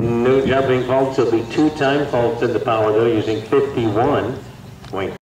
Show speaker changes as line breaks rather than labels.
No job being called, so it'll be 2 time faults in the power though, using 51.